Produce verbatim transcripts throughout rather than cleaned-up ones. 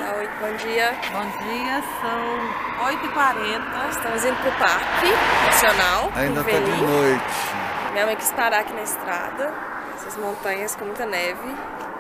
Olá, oi, bom dia. Bom dia, são oito e quarenta. Estamos indo pro Parque Nacional. Ainda tá de noite. Minha mãe quis parar aqui na estrada. Essas montanhas com muita neve.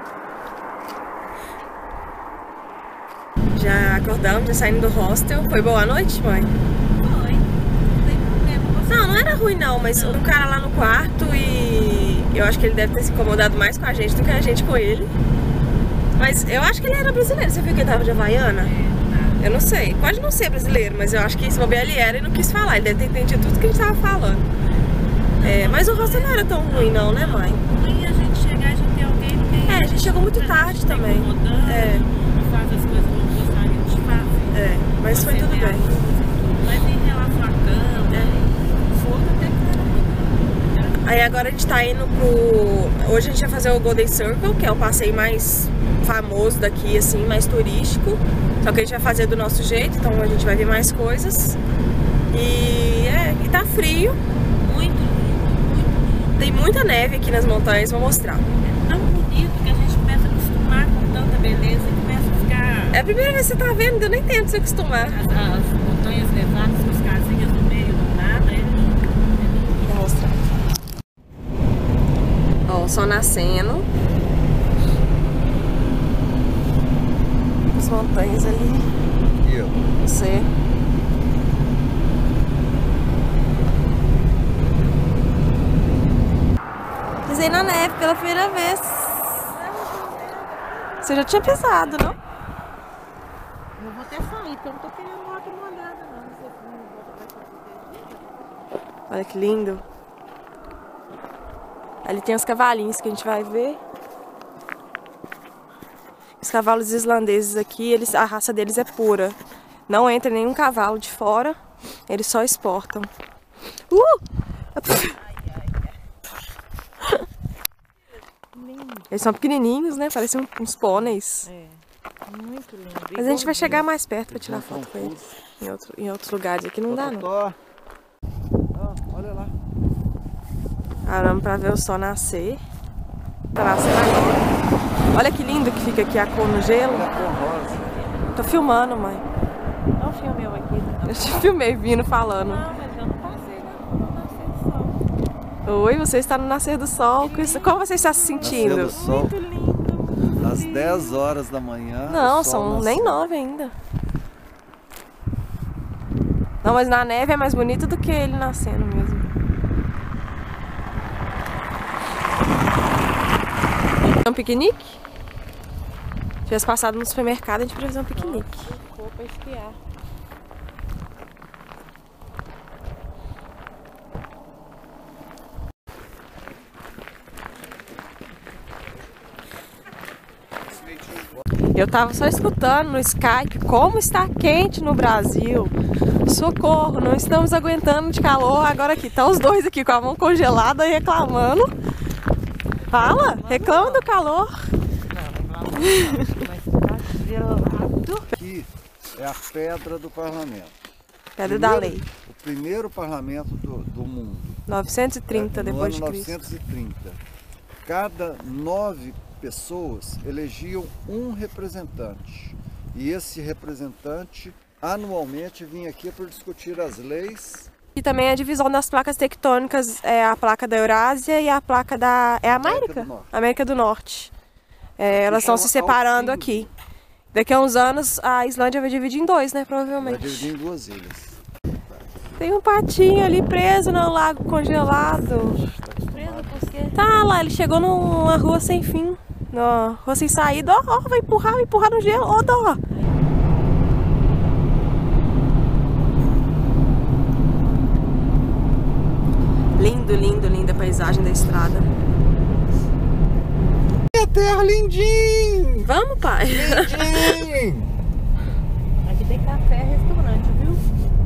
Já acordamos, já saímos do hostel. Foi boa noite, mãe? Foi. Não tem problema. Não, não era ruim não, mas um cara lá no quarto e eu acho que ele deve ter se incomodado mais com a gente do que a gente com ele. Mas eu acho que ele era brasileiro. Você viu que ele tava de Havaiana? Eu não sei. Pode não ser brasileiro, mas eu acho que se bobear ele era e não quis falar. Ele deve ter entendido tudo que a gente tava falando. É, mas o hostel não era tão ruim não, né, mãe? Ruim a gente chegar e já ter alguém que tem... É, a gente chegou muito tarde também. É. Faz as coisas que não gostaria de fazer. É, mas foi tudo bem. Mas em relação à cama, o fogo até que era muito. Aí agora a gente tá indo pro... Hoje a gente vai fazer o Golden Circle, que é o passeio mais famoso daqui, assim, mais turístico. Só que a gente vai fazer do nosso jeito, então a gente vai ver mais coisas. E é, e tá frio. Muito lindo. Tem muita neve aqui nas montanhas, vou mostrar. É tão bonito que a gente começa a acostumar com tanta beleza e começa a ficar... É a primeira vez que você tá vendo, eu nem tento se acostumar. As, as montanhas nevadas com as casinhas no meio do nada, é lindo. É lindo. Vou mostrar. Ó, o sol nascendo. As montanhas ali. Aqui, ó. Você. Pisei na neve pela primeira vez. Você já tinha pisado, não? Eu vou até sair, porque eu não tô querendo outra molhada, não. Não sei se não vou fazer. Olha que lindo. Ali tem os cavalinhos que a gente vai ver. Os cavalos islandeses aqui, eles, a raça deles é pura. Não entra nenhum cavalo de fora, eles só exportam. Uh! Eles são pequenininhos, né? Parecem uns pôneis. É, muito lindo. Mas a gente vai chegar mais perto pra tirar foto com eles. Em, outro, em outros lugares aqui não dá, não. Ó, olha lá. Paramos pra ver o sol nascer. Tá nascendo agora. Olha que lindo que fica aqui a cor no gelo. Olha a cor rosa. Tô filmando, mãe. Não filmei eu aqui. Eu te filmei vindo falando. Não, mas eu não passei, né? No nascer do sol. Oi, você está no nascer do sol. Como você está se sentindo? Nascer do sol. Muito lindo. Às dez horas da manhã. Não, o sol são nasceu. nem nove ainda. Não, mas na neve é mais bonito do que ele nascendo mesmo. Um piquenique? Se tivesse passado no supermercado, a gente podia fazer um piquenique. Vou pra esquiar. Eu tava só escutando no Skype como está quente no Brasil. Socorro, não estamos aguentando de calor. Agora aqui, tá os dois aqui com a mão congelada e reclamando. Fala, reclama do calor. Aqui é a pedra do parlamento. Pedra da Primeiro- lei. O primeiro parlamento do, do mundo. novecentos e trinta É, no depois de ano Cristo. novecentos e trinta. Cada nove pessoas elegiam um representante. E esse representante anualmente vinha aqui para discutir as leis. E também a divisão das placas tectônicas é a placa da Eurásia e a placa da... É a América América? do Norte. América do Norte. É, elas estão se chama separando Alþingi. aqui. Daqui a uns anos a Islândia vai dividir em dois, né? Vai Provavelmente. dividir em duas ilhas. Tem um patinho ali preso no lago congelado. Preso por quê? Tá lá, ele chegou numa rua sem fim. Numa rua sem saída. Ó, ó, vai empurrar, vai empurrar no gelo. Ó, dó. Lindo, lindo, linda a paisagem da estrada. Minha terra, lindinho! Vamos, pai? Lindinho! Aqui tem café e restaurante, viu?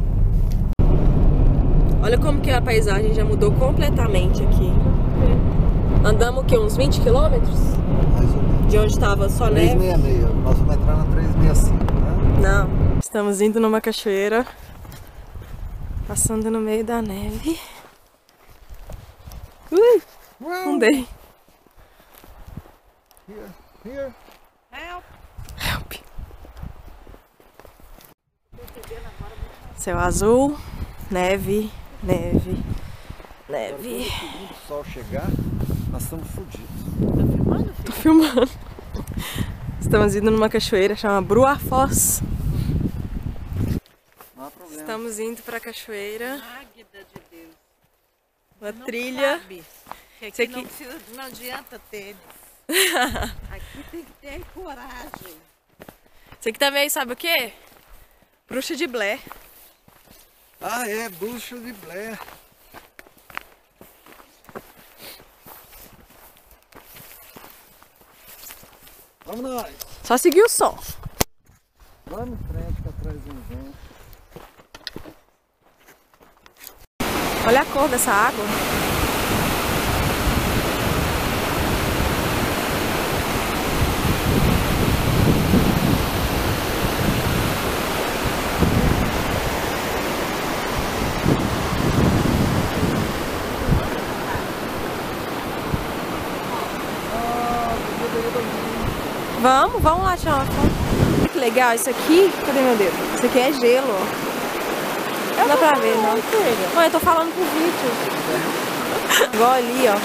Olha como que a paisagem já mudou completamente aqui. Andamos o quê? Uns vinte quilômetros? Mais ou menos. De onde estava só neve? trezentos e sessenta e seis. Nós vamos entrar na trezentos e sessenta e cinco, né? Não. Estamos indo numa cachoeira. Passando no meio da neve. Ui! Fundei. Here, here. Help. Help. Céu azul, neve, neve, neve. Quando o sol chegar, nós estamos fodidos. Tá filmando, filho? Tô filmando. Estamos indo numa cachoeira, chama Bruafoz. Não há problema. Estamos indo pra cachoeira. Águida de Deus. Uma Não trilha. cabe. Aqui, Isso aqui- Não, precisa, não adianta tênis. Aqui tem que ter coragem. Isso aqui também, sabe o quê? Bruxa de Blair. Ah, é, Bruxa de Blair. Vamos nós. Só seguir o som. Vamos em frente que atrás do vento. Olha a cor dessa água. Vamos, vamos lá tirar uma foto. Olha que legal isso aqui. Cadê meu dedo? Isso aqui é gelo, ó. Não dá pra ver, não. Não, eu tô falando pro vídeo. Igual ali, ó.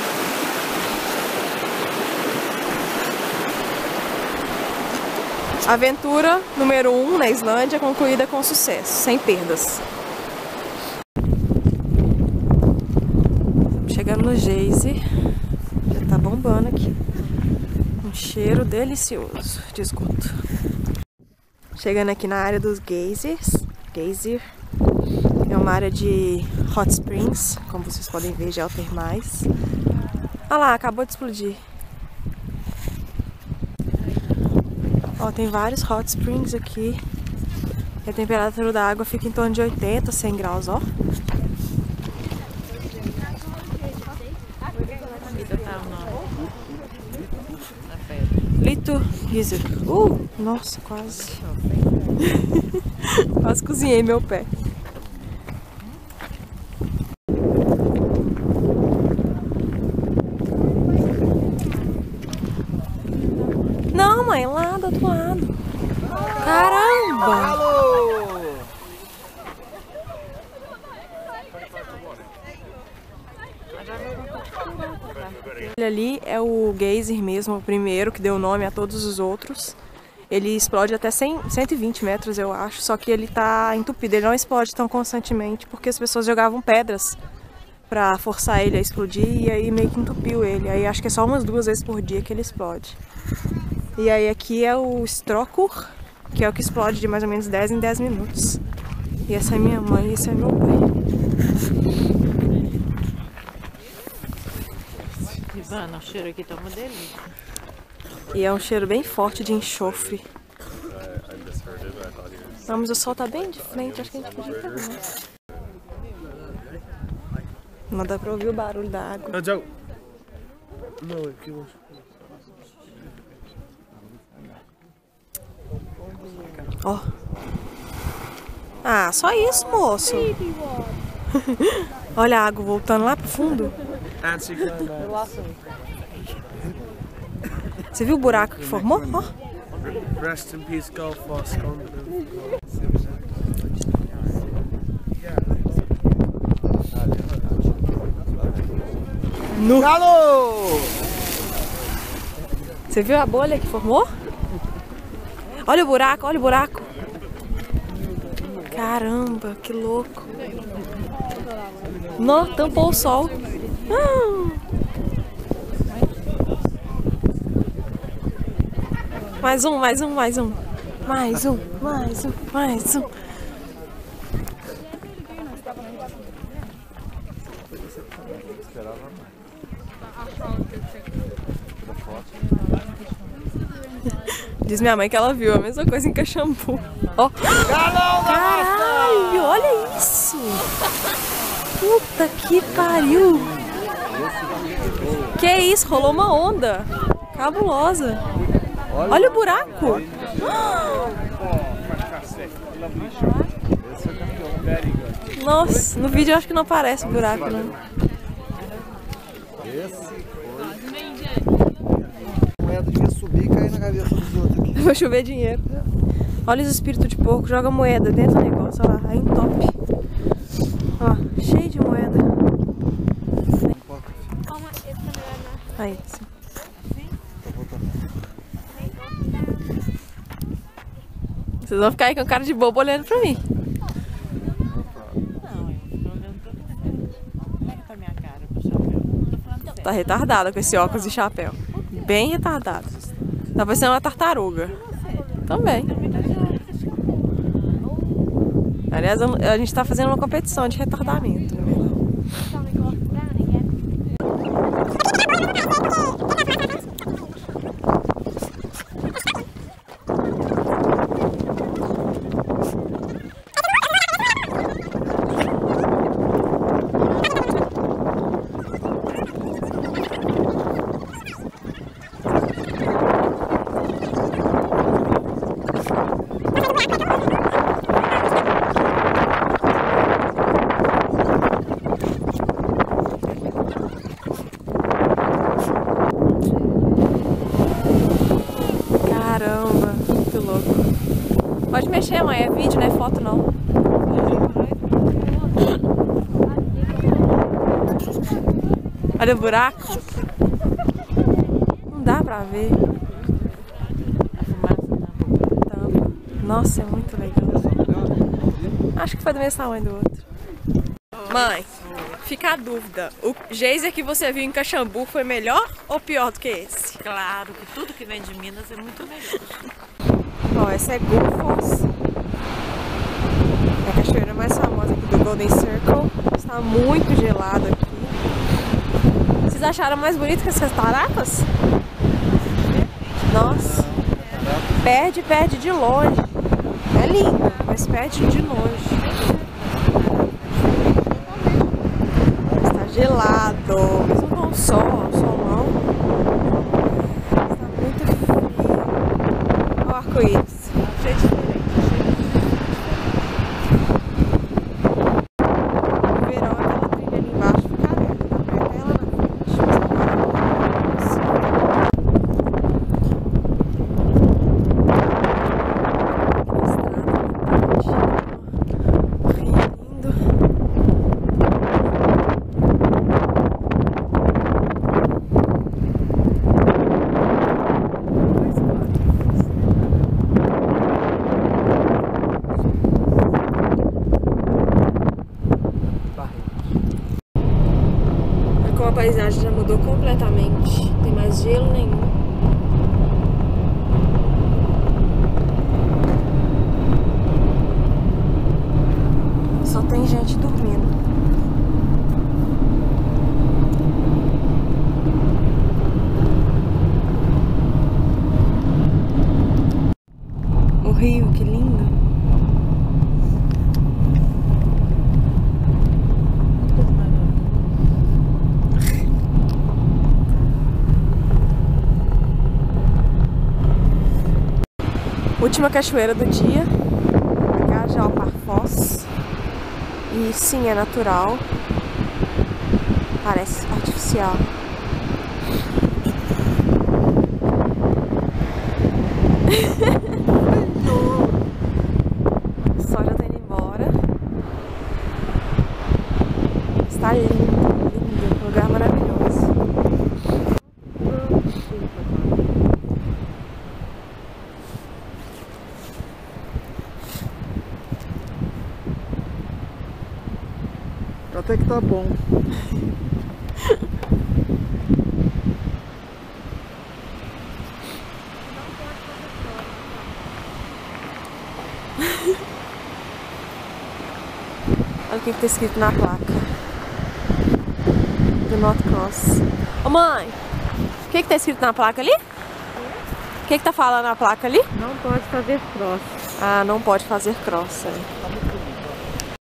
Aventura número um na Islândia concluída com sucesso, sem perdas. Chegando no geyser. Já tá bombando aqui. Um cheiro delicioso de esgoto. Chegando aqui na área dos geysers. Geyser. É uma área de hot springs, como vocês podem ver, geotermais. Olha lá, acabou de explodir. Ó, tem vários hot springs aqui. E a temperatura da água fica em torno de oitenta, cem graus, ó. Lito Geyser. Uh, nossa, quase. Quase cozinhei meu pé. Não, mãe, lá do outro lado. Caramba! Alô! Ele ali é o geyser mesmo, o primeiro que deu nome a todos os outros. Ele explode até cem, cento e vinte metros, eu acho, só que ele tá entupido, ele não explode tão constantemente porque as pessoas jogavam pedras pra forçar ele a explodir e aí meio que entupiu ele. Aí acho que é só umas duas vezes por dia que ele explode. E aí aqui é o Strókur, que é o que explode de mais ou menos dez em dez minutos. E essa é minha mãe e esse é meu pai. Ivana, o cheiro aqui tá uma delícia. E é um cheiro bem forte de enxofre. Não, mas o sol tá bem de frente, acho que a gente podia ter mais. Não dá pra ouvir o barulho da água. Ó. Ah, só isso, moço. Olha a água voltando lá pro fundo. Você viu o buraco que formou? Ó. Rest in peace, Gullfoss. No. Alô! Você viu a bolha que formou? Olha o buraco, olha o buraco. Caramba, que louco. Não, tampou o sol. Ah. Mais um, mais um, mais um. Mais um, mais um, mais um. Diz minha mãe que ela viu a mesma coisa em Caxambu. Ó. Caralho, olha isso. Puta que pariu. Que isso, rolou uma onda cabulosa. Olha o buraco. Nossa, no vídeo eu acho que não aparece o buraco, né? Esse moeda devia subir e cair na cabeça dos outros aqui. Vou chover dinheiro. Olha os espíritos de porco, joga moeda dentro do negócio, olha lá, aí entope. Ó, cheio de moeda. Aí, sim. Vocês vão ficar aí com cara de bobo olhando pra mim. Não, eu tô olhando pra você. Como é que tá a minha cara com o chapéu? Tô falando sério. Tá retardada com esse óculos e chapéu. Bem retardada. Tá parecendo uma tartaruga. Também. Aliás, a gente tá fazendo uma competição de retardamento, na verdade. Caramba, que louco. Pode mexer, mãe, é vídeo, não é foto não. Olha o buraco. Não dá pra ver. Tampa. Nossa, é muito legal. Acho que foi do mesmo tamanho do outro. Mãe, fica a dúvida. O geyser que você viu em Caxambu foi melhor ou pior do que esse? Claro que tudo que vem de Minas é muito melhor. Ó, essa é Gullfoss. É a cachoeira mais famosa aqui do Golden Circle. Está muito gelado aqui. Vocês acharam mais bonito que essas cataratas? Nossa. Perde, perde de longe. É lindo, mas perde de longe. Está gelado. Mesmo com o sol, o solão. Está muito frio. Olha o arco-íris. Cheio de diferente. No verão, aquela trilha ali embaixo fica aberta. Dá pra ir até lá na frente. Mas agora não é a paisagem já mudou completamente. Não tem mais gelo nenhum. Só tem gente dormindo. O rio, que lindo. Última cachoeira do dia, Cajal-Parfoss. E sim, é natural. Parece artificial. O sol já tá indo embora. Está lindo, lindo, um lugar maravilhoso. Até que tá bom. Olha o que que tá escrito na placa. Do Not Cross. Ô mãe, o que que tá escrito na placa ali? O que que tá falando na placa ali? Não pode fazer cross. Ah, não pode fazer cross. É.